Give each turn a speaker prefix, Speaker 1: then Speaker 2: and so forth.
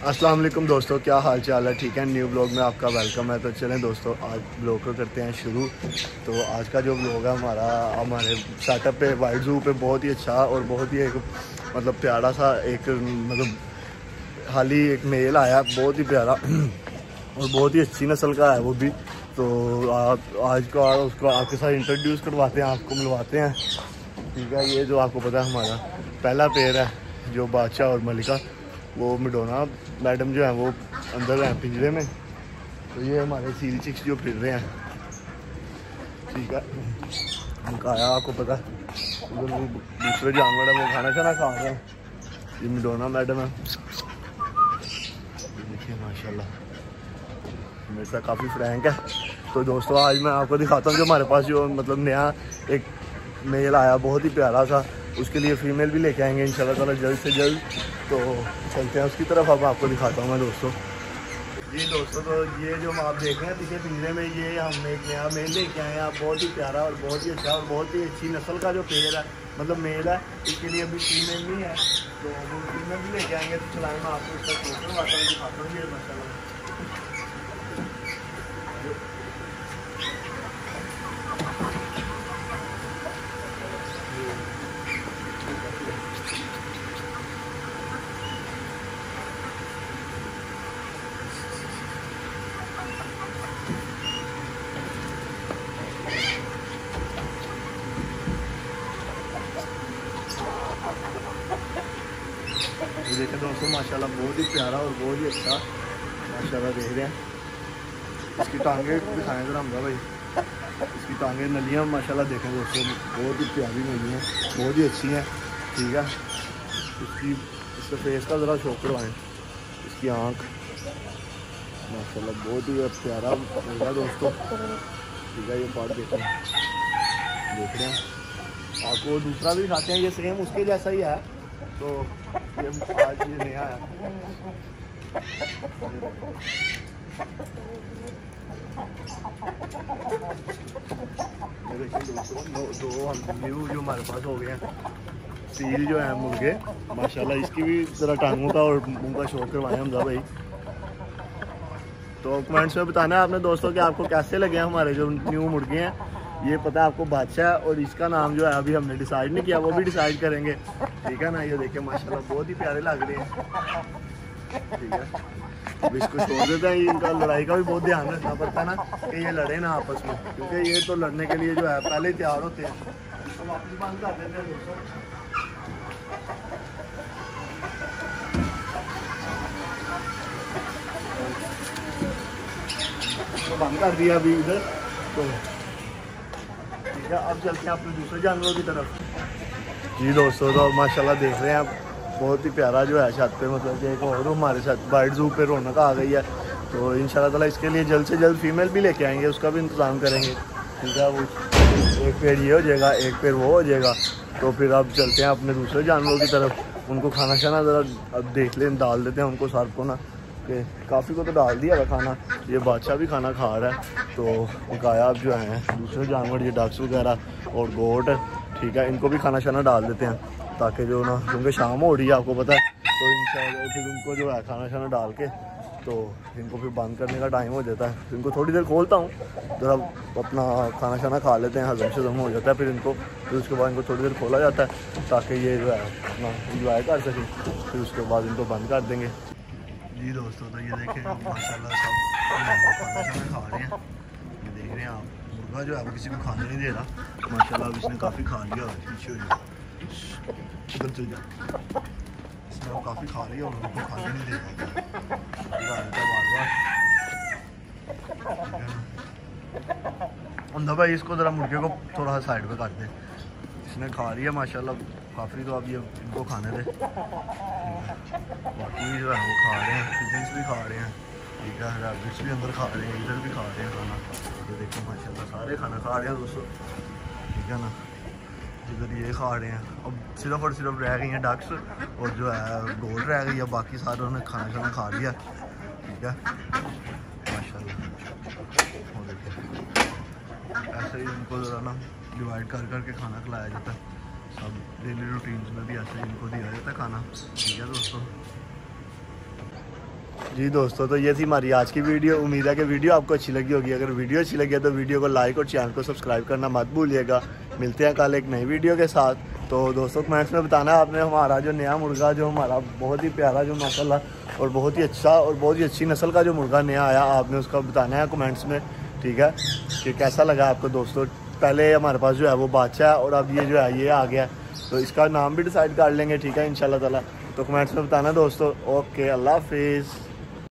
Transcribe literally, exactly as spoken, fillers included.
Speaker 1: अस्सलाम वालेकुम दोस्तों, क्या हाल चाल है? ठीक है, न्यू ब्लॉग में आपका वेलकम है। तो चलें दोस्तों, आज ब्लॉग को करते हैं शुरू। तो आज का जो ब्लॉग है हमारा हमारे सेटअप पे वाइट ज़ू पे बहुत ही अच्छा और बहुत ही एक मतलब प्यारा सा एक मतलब हाल ही एक मेल आया, बहुत ही प्यारा और बहुत ही अच्छी नस्ल का है वो भी। तो आप आज का उसको आपके साथ इंट्रोड्यूस करवाते हैं, आपको मिलवाते हैं। ठीक है, ये जो आपको पता है हमारा पहला पेड़ है जो बादशाह और मलिका, वो मिडोना मैडम जो है वो अंदर हैं पिंजरे में। तो ये हमारे सीरी चिक्स जो फिर रहे हैं। ठीक है, उनका आया आपको पता है, उधर वो दूसरे जानवर है वो खाना शाना खा रहे हैं। ये मिडोना मैडम है, देखिए माशाल्लाह मेरे साथ काफ़ी फ्रैंक है। तो दोस्तों आज मैं आपको दिखाता हूँ जो हमारे पास जो मतलब नया एक मेल आया बहुत ही प्यारा सा, उसके लिए फ़ीमेल भी लेके आएंगे इंशाल्लाह ताला जल्द से जल्द। तो चलते हैं उसकी तरफ, अब आपको दिखाता हूँ मैं दोस्तों। जी दोस्तों, तो ये जो हम आप देख रहे हैं पीछे पिंजरे में, ये हमने एक नया मेल लेके आए हैं। आप बहुत ही प्यारा और बहुत ही अच्छा और बहुत ही अच्छी नस्ल का जो पेड़ है मतलब मेल है, इसके लिए अभी फीमेल नहीं है। तो वो फीमेल भी लेके आएंगे। तो चलाएँ मैं आपको इसका फोटो करवाता हूँ, दिखाता हूँ ये मसाला। देखें दोस्तों माशाल्लाह बहुत ही प्यारा और बहुत ही अच्छा माशाल्लाह देख रहे हैं। इसकी टांगे दिखाएं जरा हमदा भाई, इसकी टांगे नलियाँ माशाल्लाह देखें दोस्तों, बहुत ही प्यारी नली हैं, बहुत ही अच्छी हैं। ठीक है, इसकी इसके फेस का ज़रा शौक करवाएँ, इसकी आँख माशाल्लाह बहुत ही प्यारा होगा दोस्तों। ठीक है, ये पार्ट देखें, देख रहे हैं आपको दूसरा भी दिखाते हैं, ये सेम उसके जैसा ही है। तो ये आज ये नया है, देखिए दोस्तों दो न्यू जो हमारे पास हो गए हैं सील जो है मुर्गे माशाल्लाह। इसकी भी ज़रा टांगों का और मुंह का शौक करवाएं हमजा भाई। तो कमेंट्स में बताना है आपने दोस्तों कि आपको कैसे लगे हैं हमारे जो न्यू मुर्गे हैं। ये पता है आपको बादशाह, और इसका नाम जो है अभी हमने डिसाइड नहीं किया, वो भी डिसाइड करेंगे। ठीक है ना, ये देखिए माशाल्लाह बहुत ही प्यारे लग रहे हैं। ठीक है, अब इसको छोड़ देते हैं। इनका लड़ाई का भी बहुत ध्यान रखना पड़ता है ना कि ये लड़े ना आपस में, क्योंकि ये तो लड़ने के लिए जो है पहले ही तैयार होते हैं। इसको वापस बंद कर देते हैं दोस्तों। इसको बंद कर दिया अभी इधर। तो ठीक है, अब चलते हैं अपने दूसरे जानवरों की तरफ। जी दोस्तों, तो माशाल्लाह देख रहे हैं आप बहुत ही प्यारा जो है छत पे मतलब कि एक और हमारे साथ वाइट ज़ू पे रौनक आ गई है। तो इंशाल्लाह ताला इसके लिए जल्द से जल्द फीमेल भी लेके आएंगे, उसका भी इंतज़ाम करेंगे। ठीक है, वो एक पेड़ ये हो जाएगा, एक पेड़ वो हो जाएगा। तो फिर अब चलते हैं अपने दूसरे जानवरों की तरफ, उनको खाना शाना ज़रा अब देख लें, डाल देते हैं उनको सार को ना, कि काफ़ी को तो डाल दिया है खाना। ये बादशाह भी खाना खा रहा है। तो गायब जो हैं दूसरे जानवर ये डक्स वगैरह और गोट, ठीक है, इनको भी खाना शाना डाल देते हैं ताकि जो ना, क्योंकि शाम हो रही है आपको पता है। तो इंशाल्लाह फिर उनको जो है खाना शाना डाल के तो इनको फिर बंद करने का टाइम हो जाता है। इनको थोड़ी देर खोलता हूँ, जरा अपना खाना शाना खा लेते हैं, हजम शजम हो जाता है फिर इनको। फिर उसके बाद इनको थोड़ी देर खोला जाता है ताकि ये जो है अपना इंजॉय कर सकें। फिर उसके बाद इनको बंद कर देंगे। जी दोस्तों, तो ये देखें माशाल्लाह सब खाना शाना खा रहे हैं। ये देख रहे हैं आप, मुर्गा जो है वो किसी को खाने नहीं दे रहा माशाल्लाह। अब इसने काफ़ी खा लिया, पीछे हो जाए इधर चल जाए, इसने वो काफ़ी खा लिया और उनको खाने नहीं दे रहा बार बार। अंधा भाई इसको ज़रा मुर्गे को थोड़ा साइड पे कर दे, इसने खा लिया माशाल्लाह काफ़ी। तो अब ये इनको खाने दे। बाकी जो है वो खा रहे हैं, चिकन्स भी खा रहे हैं। ठीक है, रैबिट्स भी अंदर खा रहे हैं, इधर भी खा रहे हैं खाना। तो देखो माशाल्लाह सारे खाना खा रहे हैं दोस्तों। ठीक है ना, इधर ये खा रहे हैं। अब सिर्फ और सिर्फ रह गई हैं डक्स और जो है गोल रह गई है, बाकी सारों ने खाना खाना खा लिया। ठीक है माशाल्लाह, और देखिए ऐसे ही इनको ज़रा ना डिवाइड कर करके खाना खिलाया जाता है। सब डेली रूटीन्स में भी ऐसे ही इनको दिया जाता है खाना। ठीक है दोस्तों, जी दोस्तों, तो ये थी हमारी आज की वीडियो। उम्मीद है कि वीडियो आपको अच्छी लगी होगी। अगर वीडियो अच्छी लगी है तो वीडियो को लाइक और चैनल को सब्सक्राइब करना मत भूलिएगा। मिलते हैं कल एक नई वीडियो के साथ। तो दोस्तों कमेंट्स में बताना आपने हमारा जो नया मुर्गा, जो हमारा बहुत ही प्यारा, जो माशाल्लाह और बहुत ही अच्छा और बहुत ही अच्छी नस्ल का जो मुर्गा नया आया, आपने उसका बताना है कमेंट्स में, ठीक है, कि कैसा लगा आपको दोस्तों। पहले हमारे पास जो है वो बादशाह और अब ये जो है ये आ गया, तो इसका नाम भी डिसाइड कर लेंगे, ठीक है, इंशाल्लाह ताला। तो कमेंट्स में बताना दोस्तों। ओके, अल्लाह हाफिज़।